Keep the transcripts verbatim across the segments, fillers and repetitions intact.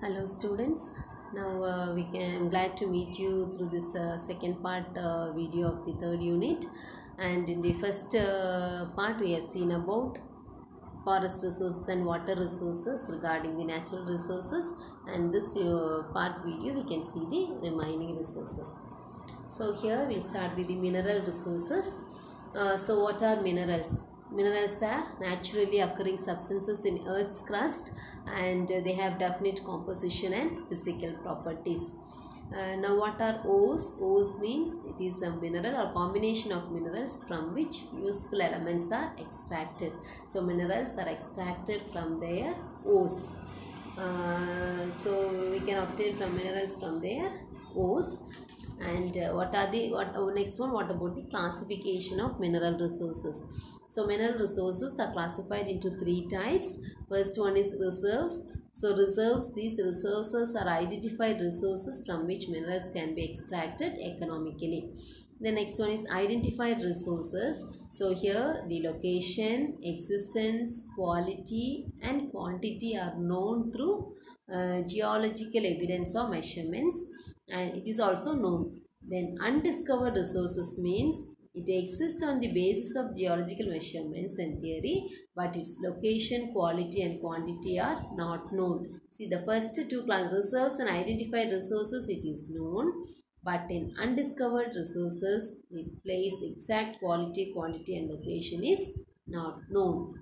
Hello students. Now uh, we can I'm glad to meet you through this uh, second part uh, video of the third unit. And in the first uh, part we have seen about forest resources and water resources regarding the natural resources, and this uh, part video we can see the remaining resources. So here we'll start with the mineral resources. Uh, so what are minerals? Minerals are naturally occurring substances in Earth's crust, and uh, they have definite composition and physical properties. Uh, now what are ores? Ores means it is a mineral or combination of minerals from which useful elements are extracted. So minerals are extracted from their ores. Uh, so we can obtain from minerals from their ores. And uh, what are the what oh, next one? What about the classification of mineral resources? So mineral resources are classified into three types. First one is reserves. So reserves, these resources are identified resources from which minerals can be extracted economically. The next one is identified resources. So here the location, existence, quality and quantity are known through uh, geological evidence or measurements, and it is also known. Then undiscovered resources means it exists on the basis of geological measurements and theory, but its location, quality and quantity are not known. See, the first two class, reserves and identified resources, it is known, but in undiscovered resources, the place, exact quality, quantity and location is not known.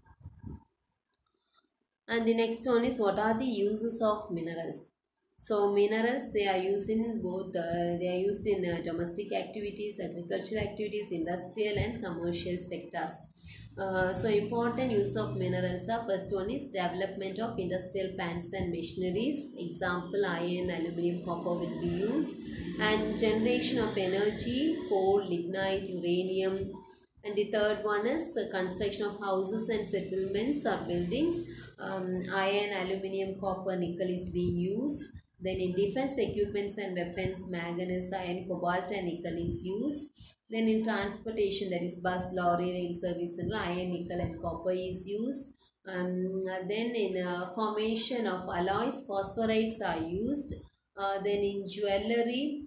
And the next one is, what are the uses of minerals? So minerals, they are used in both, uh, they are used in uh, domestic activities, agricultural activities, industrial and commercial sectors. Uh, so important use of minerals are, first one is development of industrial plants and machineries. Example, iron, aluminium, copper will be used. And generation of energy, coal, lignite, uranium. And the third one is the construction of houses and settlements or buildings. Um, iron, aluminium, copper, nickel is being used. Then in defense equipments and weapons, manganese, iron, cobalt and nickel is used. Then in transportation, that is bus, lorry, rail service, and iron, nickel and copper is used. Um, then in uh, formation of alloys, phosphorites are used. Uh, then in jewelry,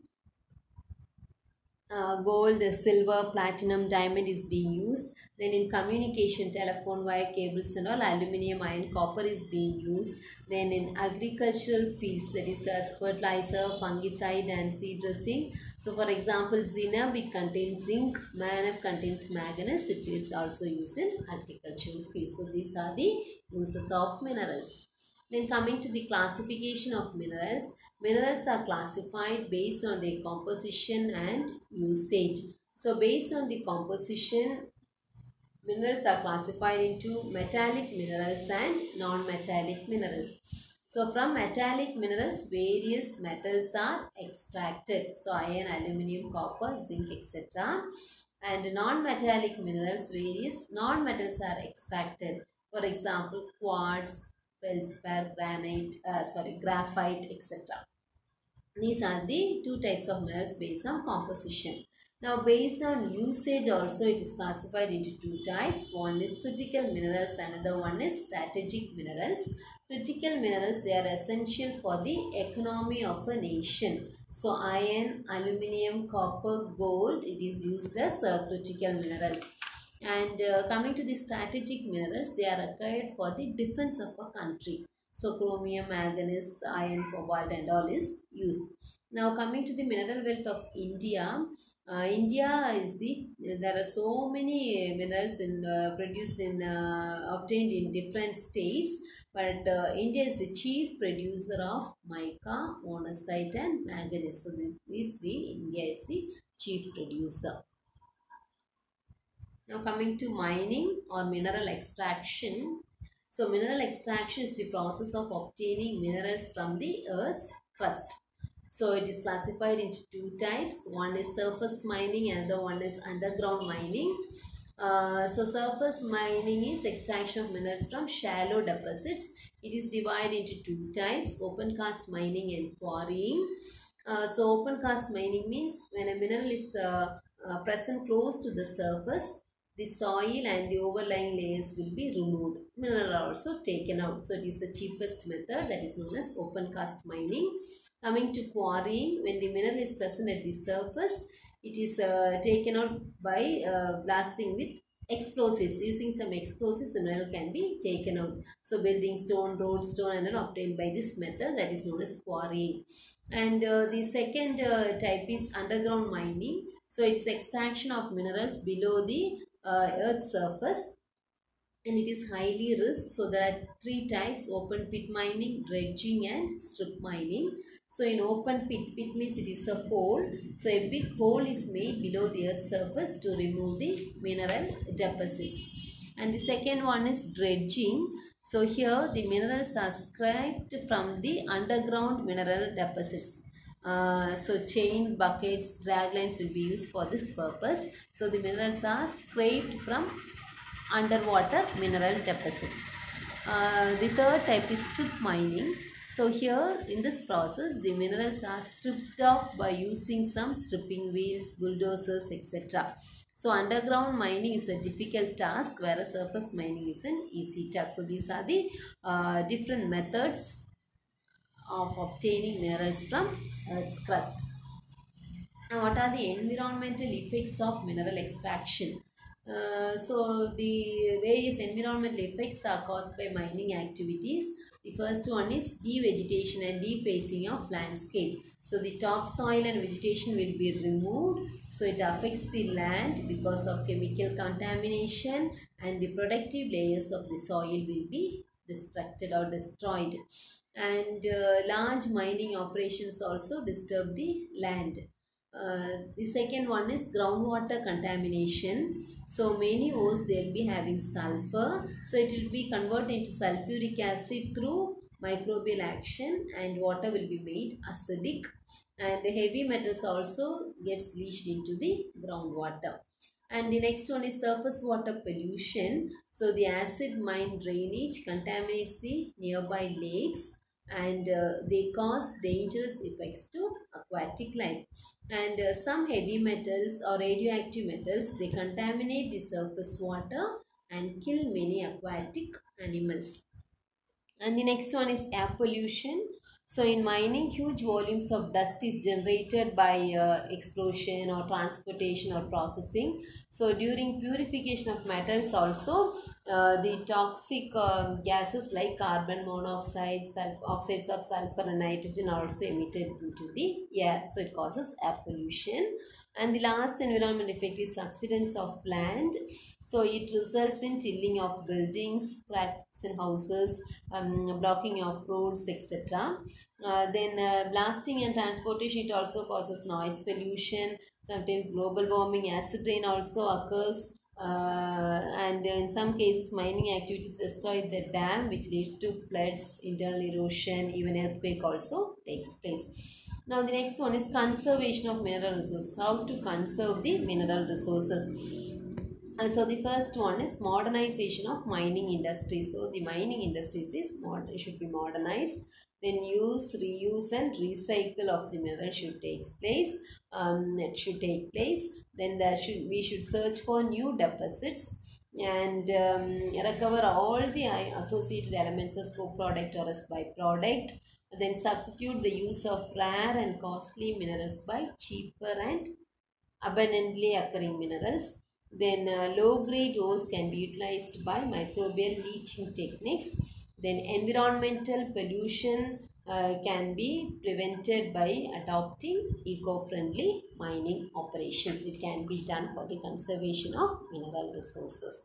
uh, gold, silver, platinum, diamond is being used. Then in communication, telephone, wire, cables and all, aluminium, iron, copper is being used. Then in agricultural fields, that is uh, fertilizer, fungicide and seed dressing. So for example, zinc, it contains zinc, manganese contains manganese, it is also used in agricultural fields. So these are the uses of minerals. Then coming to the classification of minerals, minerals are classified based on their composition and usage. So based on the composition, minerals are classified into metallic minerals and non-metallic minerals. So from metallic minerals, various metals are extracted. So iron, aluminium, copper, zinc, et cetera. And non-metallic minerals, various non-metals are extracted. For example, quartz, feldspar, granite, uh, sorry, graphite, et cetera. These are the two types of minerals based on composition. Now, based on usage also, it is classified into two types. One is critical minerals, another one is strategic minerals. Critical minerals, they are essential for the economy of a nation. So, iron, aluminium, copper, gold, it is used as uh, critical minerals. And uh, coming to the strategic minerals, they are required for the defense of a country. So chromium, manganese, iron, cobalt and all is used. Now coming to the mineral wealth of India, uh, India is the, there are so many minerals in, uh, produced in, uh, obtained in different states, but uh, India is the chief producer of mica, monazite and manganese. So these, these three, India is the chief producer. Now coming to mining or mineral extraction. So mineral extraction is the process of obtaining minerals from the earth's crust. So it is classified into two types. One is surface mining and the one is underground mining. Uh, so surface mining is extraction of minerals from shallow deposits. It is divided into two types, open cast mining and quarrying. Uh, so open cast mining means when a mineral is uh, uh, present close to the surface, the soil and the overlying layers will be removed. Mineral are also taken out. So it is the cheapest method, that is known as open cast mining. Coming to quarrying, when the mineral is present at the surface, it is uh, taken out by uh, blasting with explosives. Using some explosives, the mineral can be taken out. So building stone, road stone and all obtained by this method, that is known as quarrying. And uh, the second uh, type is underground mining. So it is extraction of minerals below the uh, earth's surface, and it is highly risked. So there are three types: open pit mining, dredging and strip mining. So in open pit, pit means it is a hole. So a big hole is made below the earth's surface to remove the mineral deposits. And the second one is dredging. So here the minerals are scraped from the underground mineral deposits. Uh, so chain, buckets, drag lines will be used for this purpose. So the minerals are scraped from underwater mineral deposits. Uh, the third type is strip mining. So here in this process, the minerals are stripped off by using some stripping wheels, bulldozers, et cetera. So underground mining is a difficult task, whereas surface mining is an easy task. So these are the uh, different methods of obtaining minerals from Earth's crust. Now, what are the environmental effects of mineral extraction? Uh, so the various environmental effects are caused by mining activities. The first one is devegetation and defacing of landscape. So the topsoil and vegetation will be removed. So it affects the land because of chemical contamination, and the productive layers of the soil will be destructed or destroyed. And uh, large mining operations also disturb the land. Uh, the second one is groundwater contamination. So many ores, they will be having sulfur. So it will be converted into sulfuric acid through microbial action, and water will be made acidic. And heavy metals also gets leached into the groundwater. And the next one is surface water pollution. So the acid mine drainage contaminates the nearby lakes, and uh, they cause dangerous effects to aquatic life. And uh, some heavy metals or radioactive metals, they contaminate the surface water and kill many aquatic animals. And the next one is air pollution. So in mining, huge volumes of dust is generated by uh, explosion or transportation or processing. So during purification of metals also, uh, the toxic uh, gases like carbon monoxide, oxides of sulfur and nitrogen are also emitted into the air. So it causes air pollution. And the last environment effect is subsidence of land. So it results in tilling of buildings, cracks in houses, um, blocking of roads, et cetera. Uh, then uh, blasting and transportation, it also causes noise pollution. Sometimes global warming, acid rain also occurs. Uh, and in some cases, mining activities destroy the dam, which leads to floods, internal erosion, even earthquake also takes place. Now the next one is conservation of mineral resources. How to conserve the mineral resources? Uh, so the first one is modernization of mining industry. So the mining industries is modern, should be modernized. Then use, reuse and recycle of the mineral should take place. Um, it should take place. Then there should we should search for new deposits and um, recover all the associated elements as co-product or as byproduct. Then substitute the use of rare and costly minerals by cheaper and abundantly occurring minerals. Then uh, low-grade ores can be utilized by microbial leaching techniques. Then environmental pollution uh, can be prevented by adopting eco-friendly mining operations. It can be done for the conservation of mineral resources.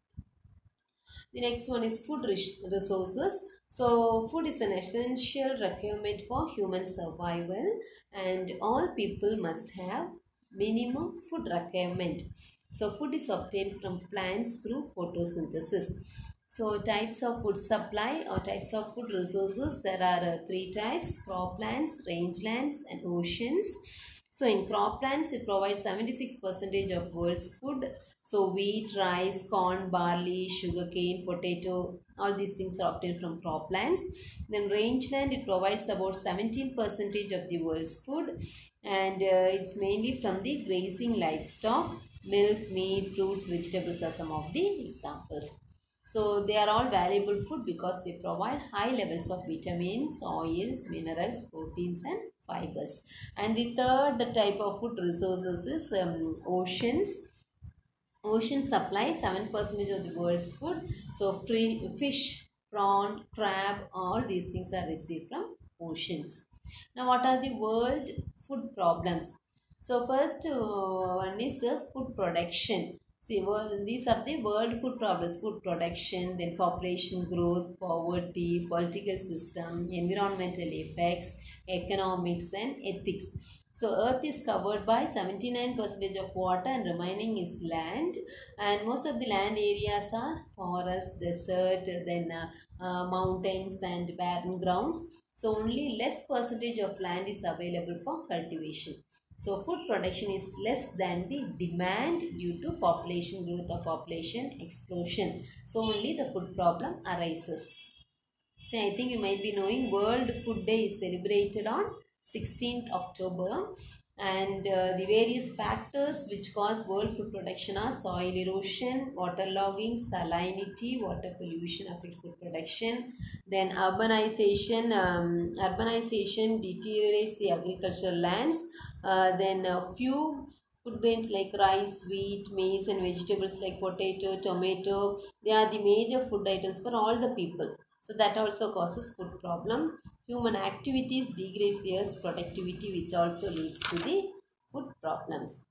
The next one is food resources. So food is an essential requirement for human survival, and all people must have minimum food requirement. So food is obtained from plants through photosynthesis. So types of food supply or types of food resources, there are uh, three types: croplands, rangelands and oceans. So in croplands, it provides seventy-six percent of world's food. So wheat, rice, corn, barley, sugarcane, potato, all these things are obtained from croplands. Then rangeland, it provides about seventeen percent of the world's food, and uh, it's mainly from the grazing livestock. Milk, meat, fruits, vegetables are some of the examples. So they are all valuable food because they provide high levels of vitamins, oils, minerals, proteins and fibers. And the third type of food resources is um, oceans. Oceans supply seven percent of the world's food. So free fish, prawn, crab, all these things are received from oceans. Now what are the world food problems? So first uh, one is uh, food production. See, well, these are the world food problems: food production, then population growth, poverty, political system, environmental effects, economics, and ethics. So Earth is covered by seventy-nine percent of water and remaining is land, and most of the land areas are forest, desert, then uh, uh, mountains and barren grounds. So only less percentage of land is available for cultivation. So food production is less than the demand due to population growth or population explosion. So only the food problem arises. So I think you might be knowing World Food Day is celebrated on sixteenth October, and uh, the various factors which cause world food production are soil erosion, waterlogging, salinity, water pollution affect food production. Then urbanization, um, urbanization deteriorates the agricultural lands. Uh, then a few food grains like rice, wheat, maize and vegetables like potato, tomato, they are the major food items for all the people. So that also causes food problem. Human activities degrades the earth's productivity, which also leads to the food problems.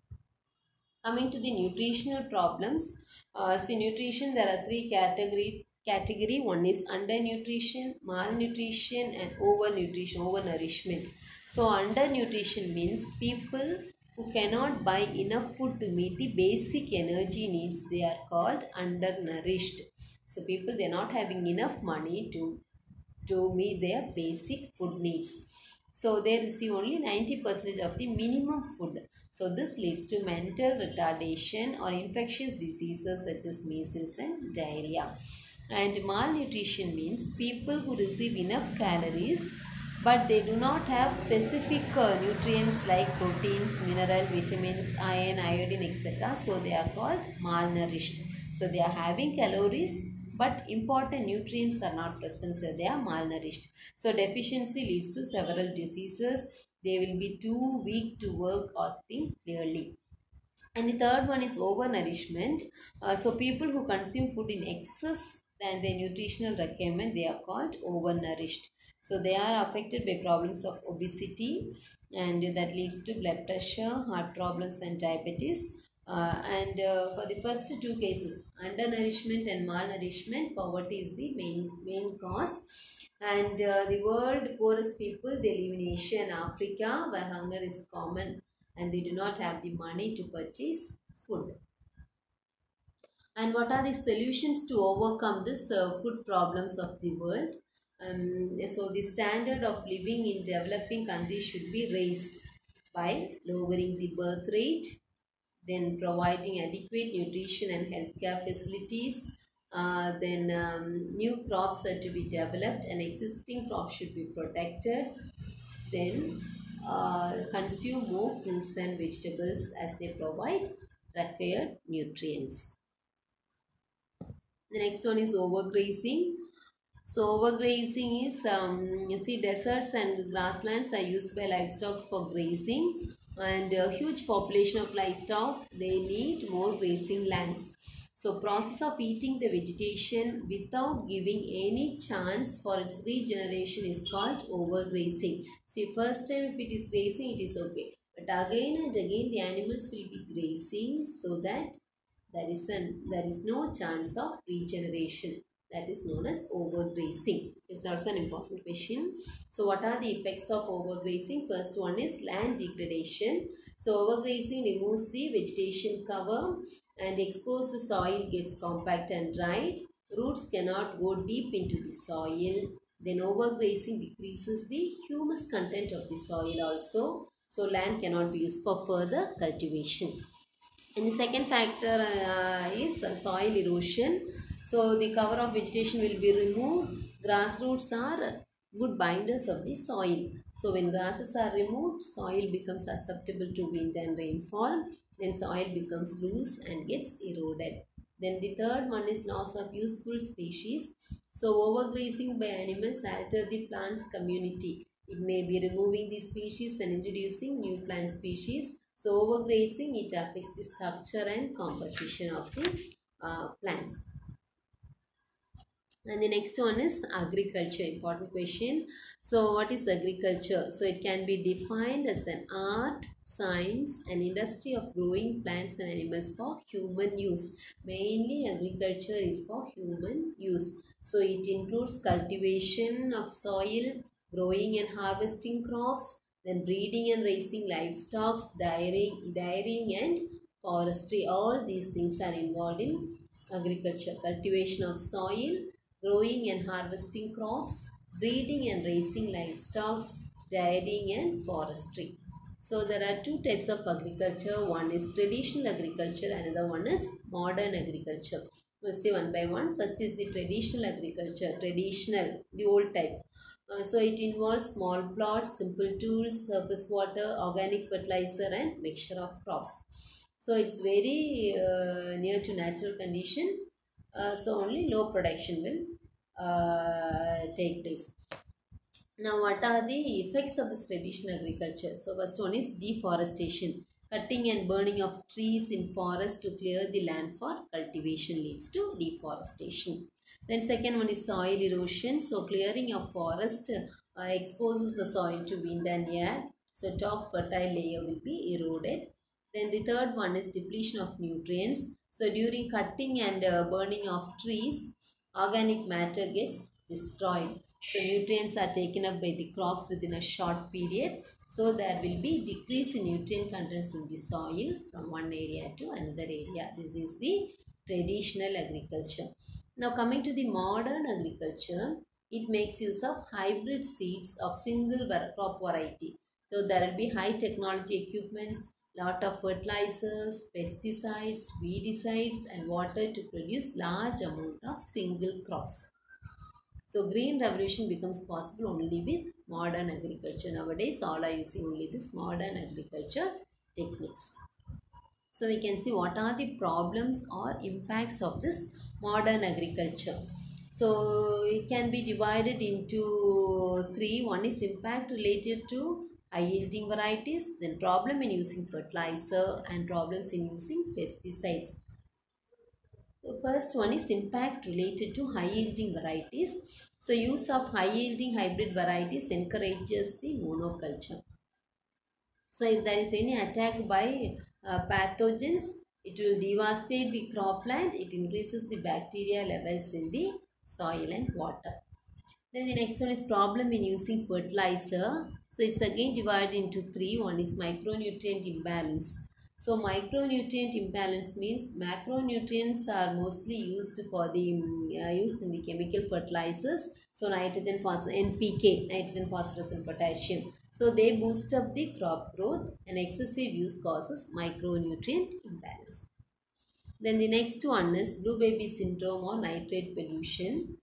Coming to the nutritional problems, uh, see nutrition, there are three category. Category one is undernutrition, malnutrition, and overnutrition, overnourishment. So undernutrition means people who cannot buy enough food to meet the basic energy needs. They are called undernourished. So people, they are not having enough money to to meet their basic food needs. So they receive only ninety percent of the minimum food. So this leads to mental retardation or infectious diseases such as measles and diarrhea. And malnutrition means people who receive enough calories but they do not have specific uh, nutrients like proteins, mineral, vitamins, iron, iodine, et cetera. So they are called malnourished. So they are having calories but important nutrients are not present, so they are malnourished. So deficiency leads to several diseases. They will be too weak to work or think clearly. And the third one is overnourishment. Uh, so people who consume food in excess than their nutritional requirement, they are called overnourished. So they are affected by problems of obesity, and that leads to blood pressure, heart problems and diabetes. Uh, and uh, for the first two cases, undernourishment and malnourishment, poverty is the main, main cause. And uh, the world poorest people, they live in Asia and Africa where hunger is common and they do not have the money to purchase food. And what are the solutions to overcome this uh, food problems of the world? Um, so the standard of living in developing countries should be raised by lowering the birth rate, then providing adequate nutrition and healthcare facilities. Uh, then um, new crops are to be developed and existing crops should be protected. Then uh, consume more fruits and vegetables as they provide required nutrients. The next one is overgrazing. So overgrazing is, um, you see, deserts and grasslands are used by livestock for grazing, and a huge population of livestock, they need more grazing lands. So process of eating the vegetation without giving any chance for its regeneration is called overgrazing. See, first time if it is grazing, it is okay. But again and again the animals will be grazing so that there is, an, there is no chance of regeneration. That is known as overgrazing. It's also an important question. So what are the effects of overgrazing? First one is land degradation. So overgrazing removes the vegetation cover and exposed soil gets compact and dried. Roots cannot go deep into the soil. Then overgrazing decreases the humus content of the soil also. So land cannot be used for further cultivation. And the second factor uh, is soil erosion. So the cover of vegetation will be removed. Grass roots are good binders of the soil. So when grasses are removed, soil becomes susceptible to wind and rainfall. Then soil becomes loose and gets eroded. Then the third one is loss of useful species. So overgrazing by animals alter the plant's community. It may be removing the species and introducing new plant species. So overgrazing, it affects the structure and composition of the uh, plants. And the next one is agriculture, important question. So what is agriculture? So it can be defined as an art, science, and industry of growing plants and animals for human use. Mainly agriculture is for human use. So it includes cultivation of soil, growing and harvesting crops, then breeding and raising livestock, dairying, dairying and forestry. All these things are involved in agriculture. Cultivation of soil, growing and harvesting crops, breeding and raising livestock, dairying and forestry. So there are two types of agriculture. One is traditional agriculture, another one is modern agriculture. We'll see one by one. First is the traditional agriculture, traditional, the old type. Uh, so it involves small plots, simple tools, surface water, organic fertilizer and mixture of crops. So it's very uh, near to natural condition. Uh, so only low production will uh, take place. Now, what are the effects of this traditional agriculture? So, first one is deforestation. Cutting and burning of trees in forest to clear the land for cultivation leads to deforestation. Then second one is soil erosion. So, clearing of forest uh, exposes the soil to wind and air. So, top fertile layer will be eroded. Then the third one is depletion of nutrients. So, during cutting and uh, burning of trees, organic matter gets destroyed. So nutrients are taken up by the crops within a short period. So there will be decrease in nutrient contents in the soil from one area to another area. This is the traditional agriculture. Now coming to the modern agriculture, it makes use of hybrid seeds of single crop variety. So there will be high technology equipments, lot of fertilizers, pesticides, weedicides and water to produce large amount of single crops. So green revolution becomes possible only with modern agriculture. Nowadays all are using only this modern agriculture techniques. So we can see what are the problems or impacts of this modern agriculture. So it can be divided into three. One is impact related to high yielding varieties, then problem in using fertilizer and problems in using pesticides. So first one is impact related to high yielding varieties. So use of high yielding hybrid varieties encourages the monoculture. So if there is any attack by uh, pathogens, it will devastate the cropland. It increases the bacteria levels in the soil and water. Then the next one is problem in using fertilizer. So it's again divided into three. One is micronutrient imbalance. So micronutrient imbalance means macronutrients are mostly used for the uh, used in the chemical fertilizers. So nitrogen, phosphorus, N P K, nitrogen, phosphorus and potassium. So they boost up the crop growth and excessive use causes micronutrient imbalance. Then the next one is blue baby syndrome or nitrate pollution.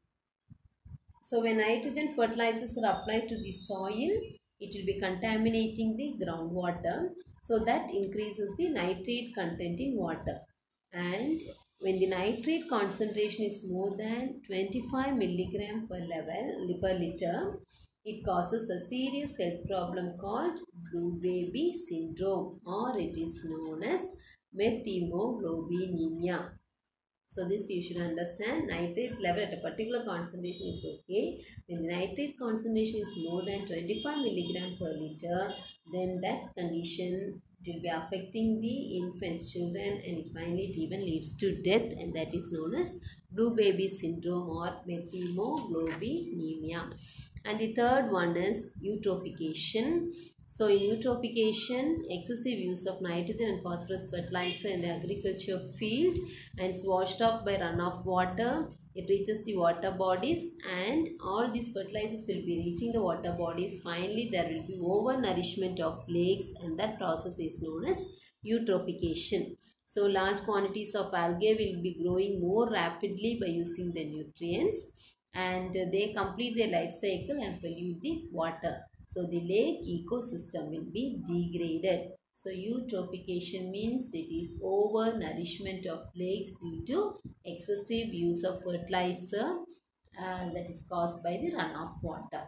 So when nitrogen fertilizers are applied to the soil, it will be contaminating the groundwater. So that increases the nitrate content in water. And when the nitrate concentration is more than twenty-five milligram per level per liter, it causes a serious health problem called blue baby syndrome, or it is known as methemoglobinemia. So this you should understand. Nitrate level at a particular concentration is okay. When the nitrate concentration is more than twenty-five milligram per liter, then that condition will be affecting the infants, children, and it finally it even leads to death, and that is known as blue baby syndrome or methemoglobinemia. And the third one is eutrophication. So in eutrophication, excessive use of nitrogen and phosphorus fertilizer in the agriculture field and it's washed off by runoff water. It reaches the water bodies and all these fertilizers will be reaching the water bodies. Finally, there will be overnourishment of lakes and that process is known as eutrophication. So large quantities of algae will be growing more rapidly by using the nutrients and they complete their life cycle and pollute the water. So the lake ecosystem will be degraded. So eutrophication means it is over-nourishment of lakes due to excessive use of fertilizer uh, that is caused by the runoff water.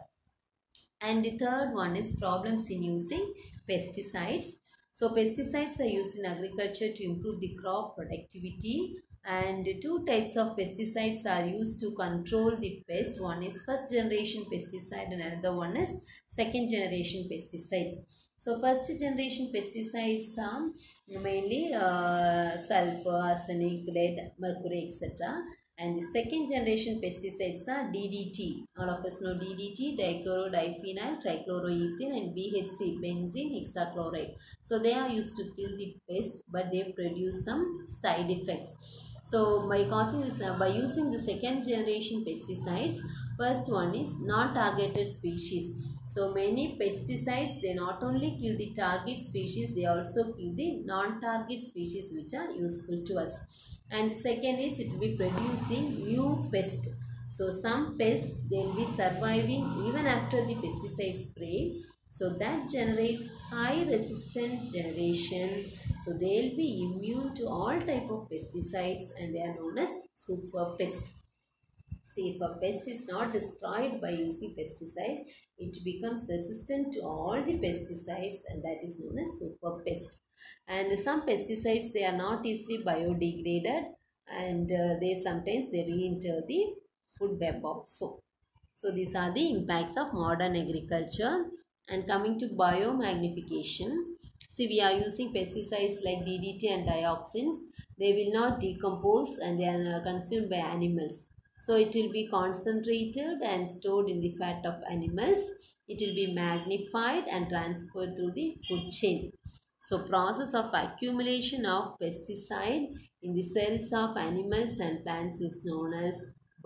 And the third one is problems in using pesticides. So pesticides are used in agriculture to improve the crop productivity, and two types of pesticides are used to control the pest. One is first generation pesticide and another one is second generation pesticides. So first generation pesticides are mainly uh, sulfur, arsenic, lead, mercury, et cetera. And the second generation pesticides are D D T. All of us know D D T, dichlorodiphenyl, trichloroethane, and B H C, benzene hexachloride. So they are used to kill the pest, but they produce some side effects. So by causing this, uh, by using the second generation pesticides, first one is non-targeted species. So many pesticides, they not only kill the target species, they also kill the non-target species which are useful to us. And the second is it will be producing new pest. So some pests, they will be surviving even after the pesticide spray. So that generates high resistant generation. So they will be immune to all type of pesticides and they are known as super pest. See, if a pest is not destroyed by using pesticide, it becomes resistant to all the pesticides and that is known as super pest. And some pesticides, they are not easily biodegraded and uh, they sometimes they re-enter the food web also. So these are the impacts of modern agriculture. And coming to biomagnification, see, we are using pesticides like D D T and dioxins. They will not decompose and they are consumed by animals. So it will be concentrated and stored in the fat of animals. It will be magnified and transferred through the food chain. So process of accumulation of pesticide in the cells of animals and plants is known as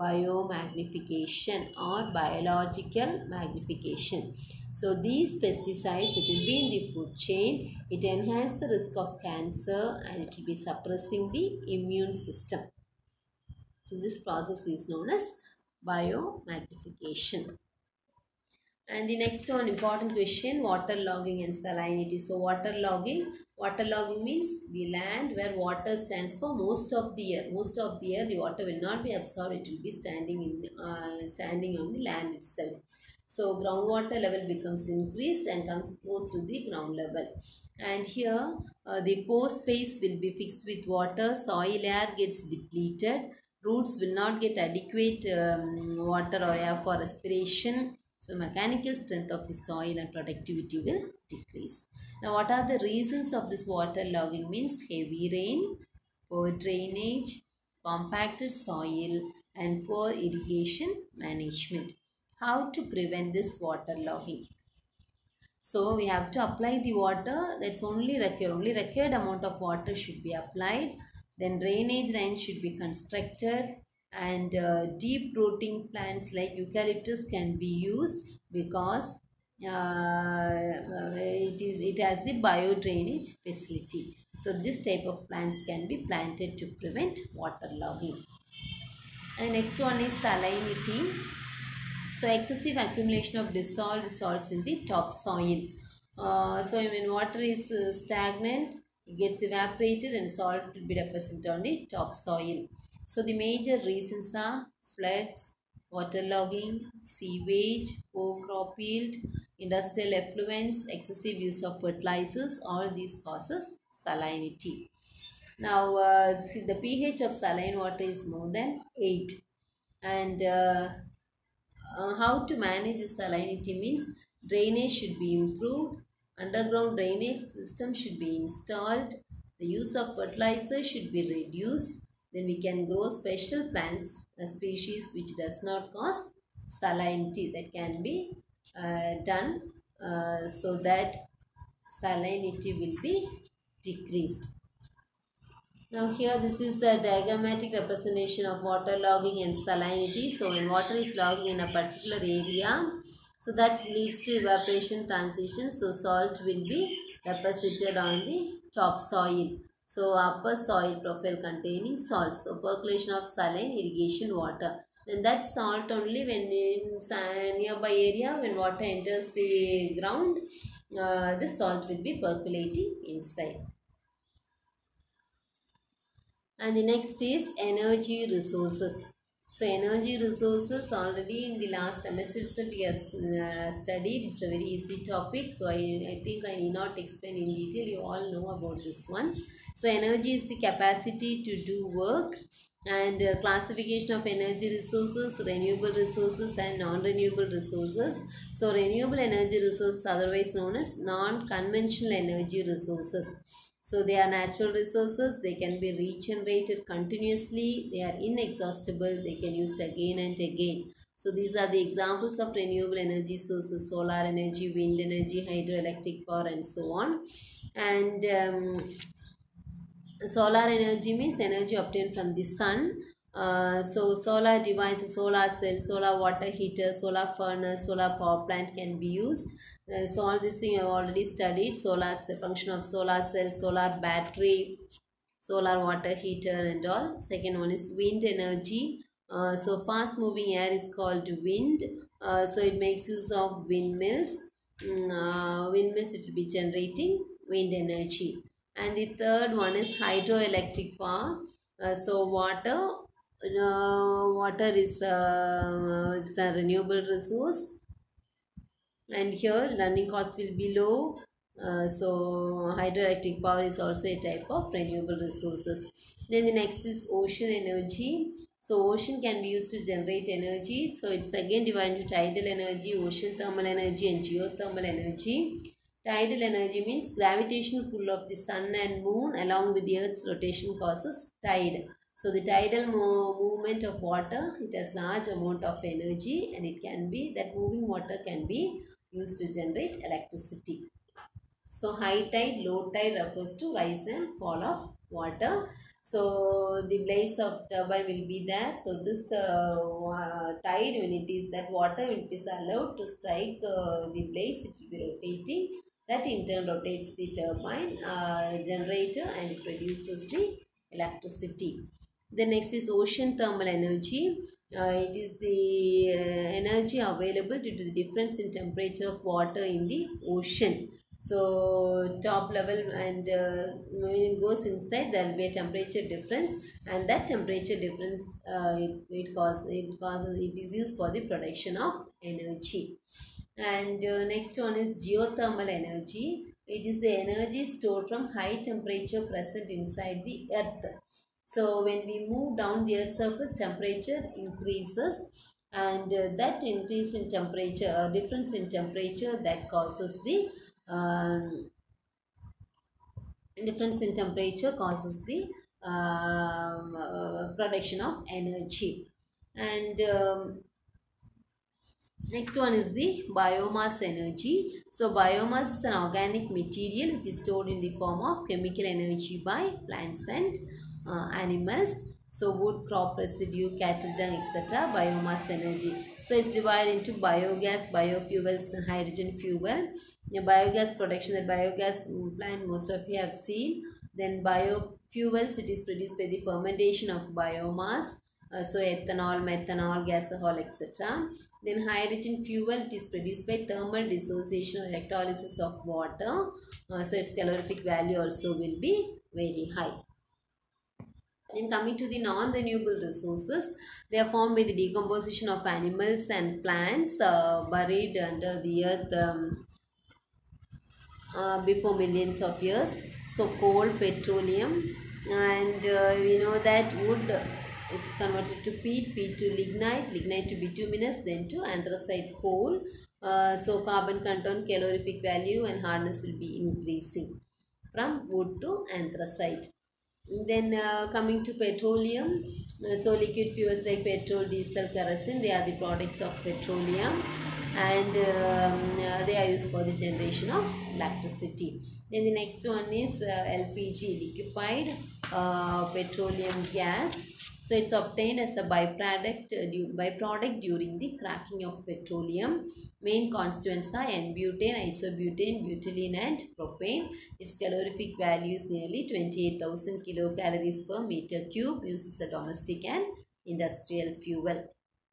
biomagnification or biological magnification. So these pesticides, it will be in the food chain. It enhances the risk of cancer and it will be suppressing the immune system. So this process is known as biomagnification. And the next one important question, water logging and salinity. So water logging, water logging means the land where water stands for most of the year. Most of the year the water will not be absorbed, it will be standing in uh, standing on the land itself. So groundwater level becomes increased and comes close to the ground level. And here uh, the pore space will be fixed with water, soil air gets depleted, roots will not get adequate um, water or air for respiration. So mechanical strength of the soil and productivity will decrease. Now what are the reasons of this water logging? Means heavy rain, poor drainage, compacted soil and poor irrigation management. How to prevent this water logging? So we have to apply the water that's only required. Only required amount of water should be applied. Then drainage lines should be constructed. And uh, deep rooting plants like eucalyptus can be used because uh, it is it has the bio drainage facility. So this type of plants can be planted to prevent water logging. And next one is salinity. So excessive accumulation of dissolved salts in the topsoil. Uh, so when water is uh, stagnant, it gets evaporated and salt will be deposited on the topsoil. So the major reasons are floods, waterlogging, sewage, poor crop yield, industrial effluents, excessive use of fertilizers. All these causes salinity. Now uh, see, the pH of saline water is more than eight. And uh, uh, how to manage the salinity means drainage should be improved, underground drainage system should be installed, the use of fertilizer should be reduced. Then we can grow special plants, a species which does not cause salinity, that can be uh, done uh, so that salinity will be decreased. Now here this is the diagrammatic representation of water logging and salinity. So when water is logging in a particular area, so that leads to evaporation transition. So salt will be deposited on the topsoil. So upper soil profile containing salts. So percolation of saline irrigation water. Then that salt only when in sa- nearby area, when water enters the ground, uh, the salt will be percolating inside. And the next is energy resources. So energy resources, already in the last semester itself we have uh, studied. It's a very easy topic, so I, I think I need not explain in detail. You all know about this one. So energy is the capacity to do work, and uh, classification of energy resources, renewable resources and non-renewable resources. So renewable energy resources, otherwise known as non-conventional energy resources. So they are natural resources, they can be regenerated continuously, they are inexhaustible, they can use again and again. So these are the examples of renewable energy sources: solar energy, wind energy, hydroelectric power and so on. And um, solar energy means energy obtained from the sun. Uh, so solar devices, solar cell, solar water heater, solar furnace, solar power plant can be used. Uh, so all these things I have already studied. Solar, the function of solar cell, solar battery, solar water heater and all. Second one is wind energy. Uh, so fast moving air is called wind. Uh, so it makes use of windmills. Mm, uh, windmills, it will be generating wind energy. And the third one is hydroelectric power. Uh, so water, uh, water is, uh, is a renewable resource, and here running cost will be low. Uh, so hydroelectric power is also a type of renewable resources. Then the next is ocean energy. So ocean can be used to generate energy. So it's again divided into tidal energy, ocean thermal energy and geothermal energy. Tidal energy means gravitational pull of the sun and moon along with the earth's rotation causes tide. So the tidal mo movement of water, it has large amount of energy, and it can be, that moving water can be used to generate electricity. So high tide, low tide refers to rise and fall of water. So the blades of turbine will be there. So this uh, tide, when it is, that water, when it is allowed to strike uh, the blades, it will be rotating. That in turn rotates the turbine uh, generator and it produces the electricity. The next is ocean thermal energy. Uh, it is the uh, energy available due to the difference in temperature of water in the ocean. So top level, and uh, when it goes inside, there will be a temperature difference, and that temperature difference uh, it, it causes it causes it is used for the production of energy. And uh, next one is geothermal energy. It is the energy stored from high temperature present inside the earth. So when we move down the earth's surface, temperature increases, and uh, that increase in temperature, or difference in temperature, that causes the um, difference in temperature causes the um, uh, production of energy. And um, next one is the biomass energy. So biomass is an organic material which is stored in the form of chemical energy by plants and uh, animals. So wood, crop residue, cattle dung, et cetera. Biomass energy. So it's divided into biogas, biofuels, and hydrogen fuel. The biogas production, the biogas plant most of you have seen. Then biofuels, it is produced by the fermentation of biomass. Uh, so ethanol, methanol, gasohol, et cetera. Then hydrogen fuel, it is produced by thermal dissociation or electrolysis of water. Uh, so its calorific value also will be very high. Then coming to the non-renewable resources, they are formed by the decomposition of animals and plants uh, buried under the earth um, uh, before millions of years. So coal, petroleum, and uh, we know that wood, it's converted to peat, peat to lignite, lignite to bituminous, then to anthracite coal. Uh, so carbon content, calorific value and hardness will be increasing from wood to anthracite. Then uh, coming to petroleum, uh, so liquid fuels like petrol, diesel, kerosene, they are the products of petroleum, and um, uh, they are used for the generation of electricity. Then the next one is uh, L P G, liquefied uh, petroleum gas. So it's obtained as a byproduct, uh, du byproduct during the cracking of petroleum. Main constituents are N-butane, isobutane, butylene and propane. Its calorific value is nearly twenty-eight thousand kilocalories per meter cube. Used as a domestic and industrial fuel.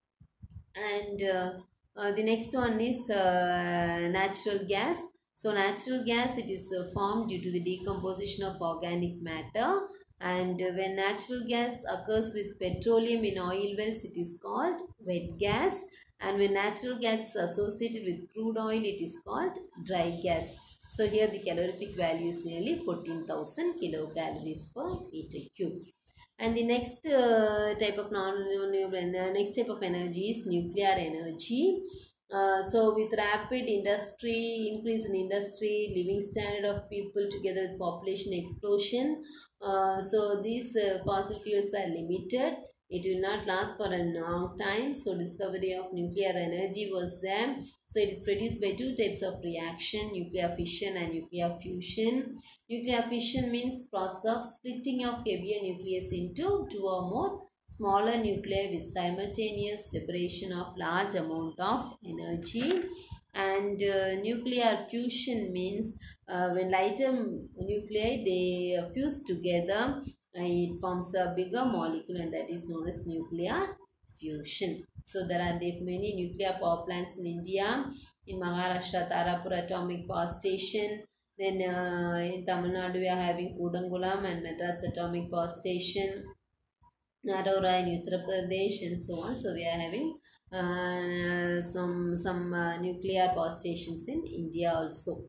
And uh, uh, the next one is uh, natural gas. So natural gas, it is uh, formed due to the decomposition of organic matter, and uh, when natural gas occurs with petroleum in oil wells, it is called wet gas, and when natural gas is associated with crude oil, it is called dry gas. So here the calorific value is nearly fourteen thousand kilocalories per meter cube. And the next uh, type of non-renewable uh, next type of energy is nuclear energy. Uh, so with rapid industry increase in industry, living standard of people together with population explosion, uh, so these uh, fossil fuels are limited. It will not last for a long time. So discovery of nuclear energy was there. So it is produced by two types of reaction, nuclear fission and nuclear fusion. Nuclear fission means process of splitting of heavier nucleus into two or more smaller nuclei with simultaneous liberation of large amount of energy. And uh, nuclear fusion means uh, when lighter nuclei, they uh, fuse together, uh, it forms a bigger molecule, and that is known as nuclear fusion. So there are many nuclear power plants in India. In Maharashtra, Tarapur Atomic Power Station. Then uh, in Tamil Nadu, we are having Kudangulam and Madras Atomic Power Station, Narora in Uttar Pradesh, and so on. So we are having uh, some some uh, nuclear power stations in India also.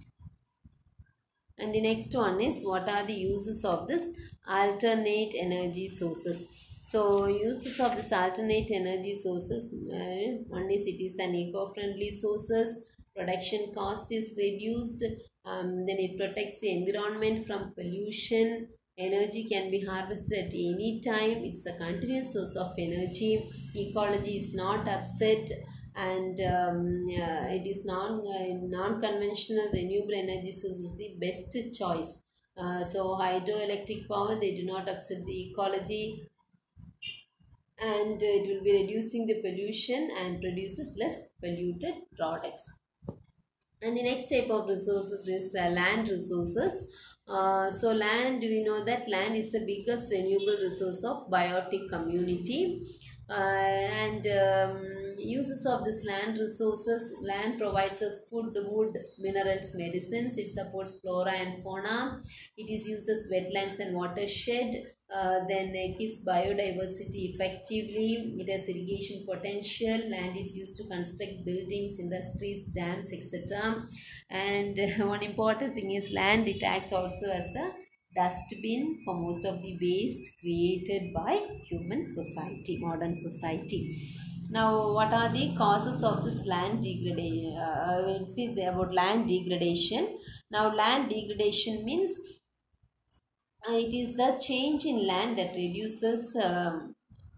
And the next one is, what are the uses of this alternate energy sources? So uses of this alternate energy sources, uh, one is it is an eco-friendly sources, production cost is reduced, um, then it protects the environment from pollution, energy can be harvested at any time, it's a continuous source of energy, ecology is not upset, and um, uh, it is non uh, non-conventional renewable energy source is the best choice. Uh, so hydroelectric power, they do not upset the ecology, and it will be reducing the pollution and produces less polluted products. And the next type of resources is uh, land resources. Uh, so land, we know that land is the biggest renewable resource of biotic community. Uh, and um, uses of this land resources, land provides us food, wood, minerals, medicines. It supports flora and fauna. It is used as wetlands and watershed. Uh, then it gives biodiversity effectively. It has irrigation potential. Land is used to construct buildings, industries, dams, et cetera. And uh, one important thing is, land, it acts also as a dustbin for most of the waste created by human society, modern society. Now, what are the causes of this land degradation? Uh, we'll see about land degradation. Now, land degradation means uh, it is the change in land that reduces um,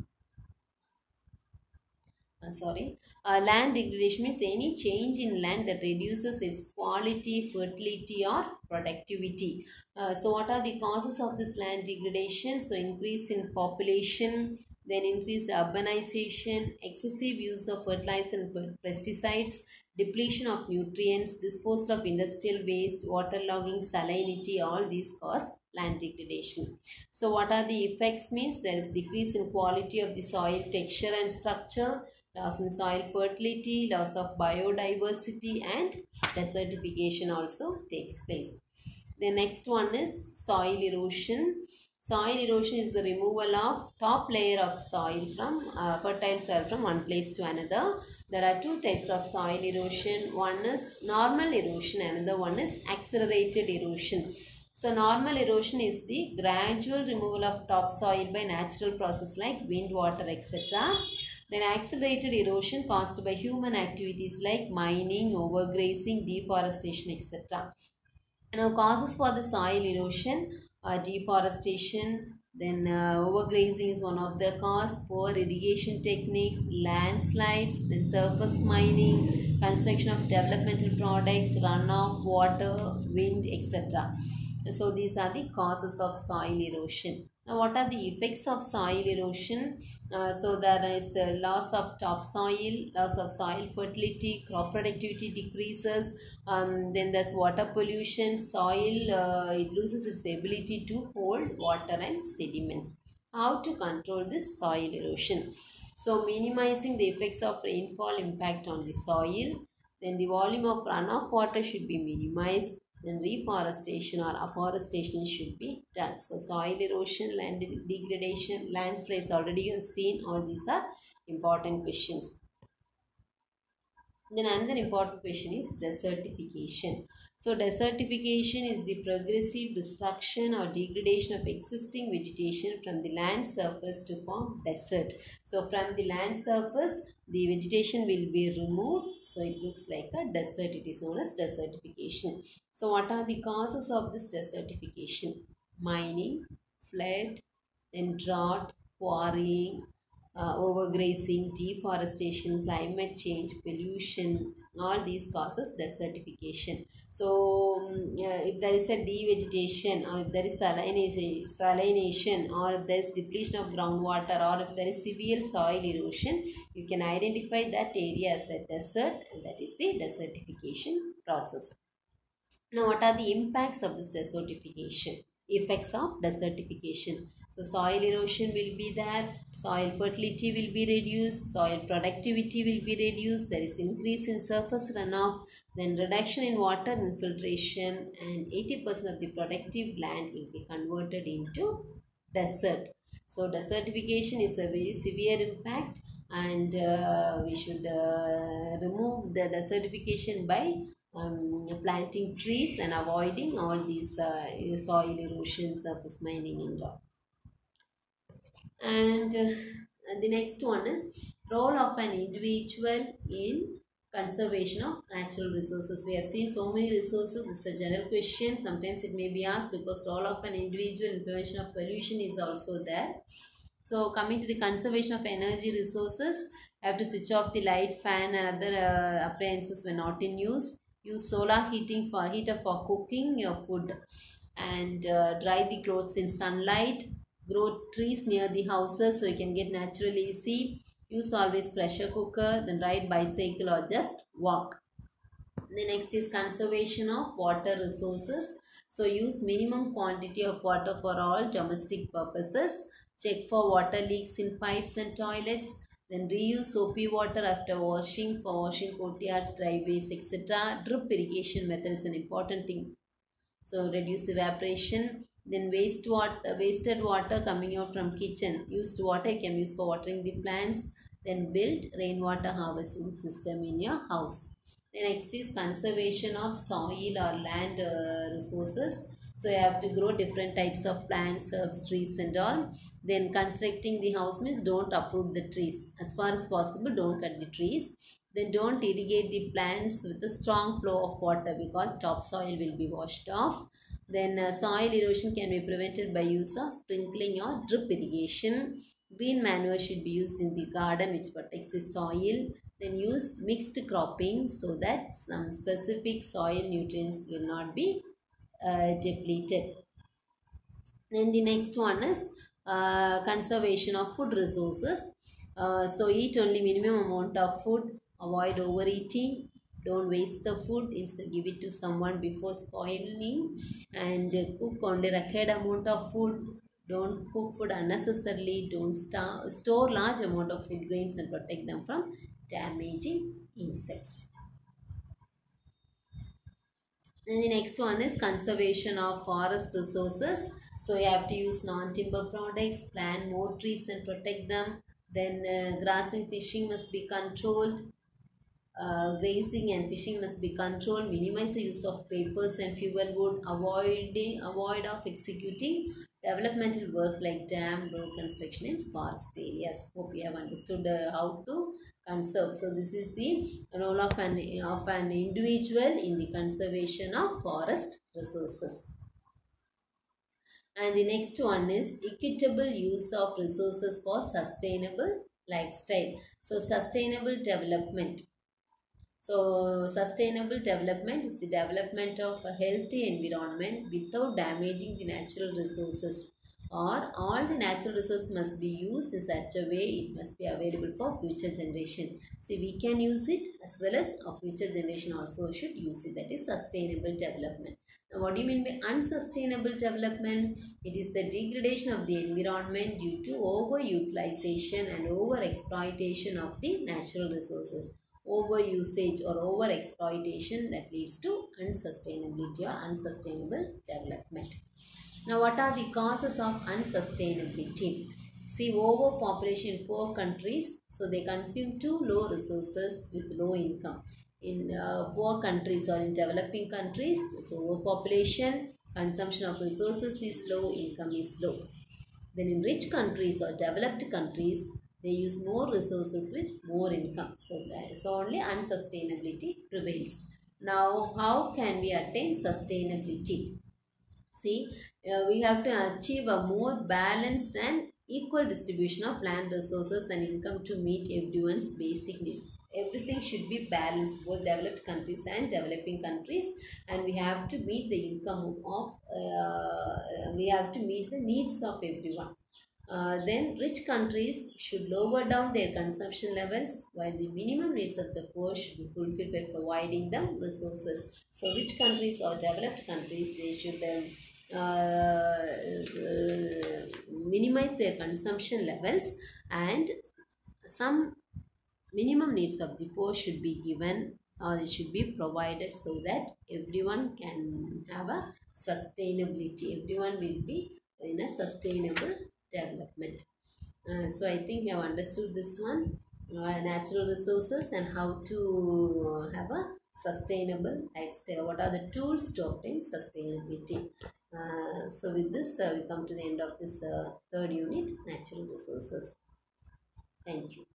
uh, sorry uh, land degradation means any change in land that reduces its quality, fertility, or productivity. Uh, so what are the causes of this land degradation? So increase in population, then increase urbanization, excessive use of fertilizer and pesticides, depletion of nutrients, disposal of industrial waste, waterlogging, salinity, all these cause land degradation. So what are the effects means? There is decrease in quality of the soil texture and structure, loss in soil fertility, loss of biodiversity, and desertification also takes place. The next one is soil erosion. Soil erosion is the removal of top layer of soil from uh, fertile soil from one place to another. There are two types of soil erosion. One is normal erosion, another one is accelerated erosion. So normal erosion is the gradual removal of topsoil by natural process like wind, water, et cetera. Then accelerated erosion caused by human activities like mining, overgrazing, deforestation, et cetera. Now, causes for the soil erosion are deforestation, then uh, overgrazing is one of the cause, poor irrigation techniques, landslides, then surface mining, construction of developmental products, runoff, water, wind, et cetera. So these are the causes of soil erosion. Now, what are the effects of soil erosion? Uh, so there is uh, loss of topsoil, loss of soil fertility, crop productivity decreases. Um, then there's water pollution. Soil uh, it loses its ability to hold water and sediments. How to control this soil erosion? So minimizing the effects of rainfall impact on the soil. Then the volume of runoff water should be minimized. Then reforestation or afforestation should be done. So soil erosion, land degradation, landslides, already you have seen. All these are important questions. Then another important question is desertification. So desertification is the progressive destruction or degradation of existing vegetation from the land surface to form desert. So from the land surface, the vegetation will be removed. So it looks like a desert. It is known as desertification. So what are the causes of this desertification? Mining, flood, then drought, quarrying, uh, overgrazing, deforestation, climate change, pollution, all these causes desertification. So, um, uh, if there is a devegetation, or if there is salinization, salination, or if there is depletion of groundwater, or if there is severe soil erosion, you can identify that area as a desert, and that is the desertification process. Now, what are the impacts of this desertification? Effects of desertification. So, soil erosion will be there, soil fertility will be reduced, soil productivity will be reduced, there is increase in surface runoff, then reduction in water infiltration, and eighty percent of the productive land will be converted into desert. So, desertification is a very severe impact, and uh, we should uh, remove the desertification by um, planting trees and avoiding all these uh, soil erosion, surface mining and all. And uh, the next one is role of an individual in conservation of natural resources. We have seen so many resources. This is a general question. Sometimes it may be asked because role of an individual in prevention of pollution is also there. So coming to the conservation of energy resources, you have to switch off the light, fan and other uh, appliances when not in use. Use solar heating for heater for cooking your food, and uh, dry the clothes in sunlight. Grow trees near the houses so you can get natural A C. Use always pressure cooker, then ride bicycle or just walk. The next is conservation of water resources. So use minimum quantity of water for all domestic purposes. Check for water leaks in pipes and toilets. Then reuse soapy water after washing for washing courtyards, driveways, et cetera. Drip irrigation method is an important thing. So reduce evaporation. Then waste water, wasted water coming out from kitchen. Used water you can use for watering the plants. Then build rainwater harvesting system in your house. The next is conservation of soil or land uh, resources. So you have to grow different types of plants, herbs, trees and all. Then constructing the house means don't uproot the trees. As far as possible, don't cut the trees. Then don't irrigate the plants with a strong flow of water because topsoil will be washed off. Then uh, soil erosion can be prevented by use of sprinkling or drip irrigation. Green manure should be used in the garden which protects the soil. Then use mixed cropping so that some specific soil nutrients will not be uh, depleted. Then the next one is uh, conservation of food resources. Uh, so eat only minimum amount of food. Avoid overeating. Don't waste the food. Instead, give it to someone before spoiling. And uh, cook only required amount of food. Don't cook food unnecessarily. Don't star- store large amount of food grains and protect them from damaging insects. Then the next one is conservation of forest resources. So you have to use non-timber products, plant more trees and protect them. Then uh, grass and fishing must be controlled. Uh, grazing and fishing must be controlled. Minimize the use of papers and fuel wood. Avoiding avoid of executing developmental work like dam, road construction in forest areas. Hope you have understood uh, how to conserve. So this is the role of an of an individual in the conservation of forest resources. And the next one is equitable use of resources for sustainable lifestyle. So sustainable development. So, sustainable development is the development of a healthy environment without damaging the natural resources. or all the natural resources must be used in such a way it must be available for future generation. See, we can use it as well as our future generation also should use it. That is sustainable development. Now, what do you mean by unsustainable development? It is the degradation of the environment due to overutilization and overexploitation of the natural resources. Overusage or overexploitation that leads to unsustainability or unsustainable development. Now, what are the causes of unsustainability? See, overpopulation in poor countries, so they consume too low resources with low income. In uh, poor countries or in developing countries, so overpopulation, consumption of resources is low, income is low. Then in rich countries or developed countries, they use more resources with more income. So that is only unsustainability prevails. Now, how can we attain sustainability? See, uh, we have to achieve a more balanced and equal distribution of land resources and income to meet everyone's basic needs. Everything should be balanced, both developed countries and developing countries, and we have to meet the income of, uh, we have to meet the needs of everyone. Uh, then rich countries should lower down their consumption levels while the minimum needs of the poor should be fulfilled by providing them resources. So rich countries or developed countries, they should um, uh, uh, minimize their consumption levels, and some minimum needs of the poor should be given or it should be provided so that everyone can have a sustainability. Everyone will be in a sustainable development. Uh, so I think you have understood this one, uh, natural resources and how to have a sustainable lifestyle. What are the tools to obtain sustainability? Uh, so with this, uh, we come to the end of this uh, third unit, natural resources. Thank you.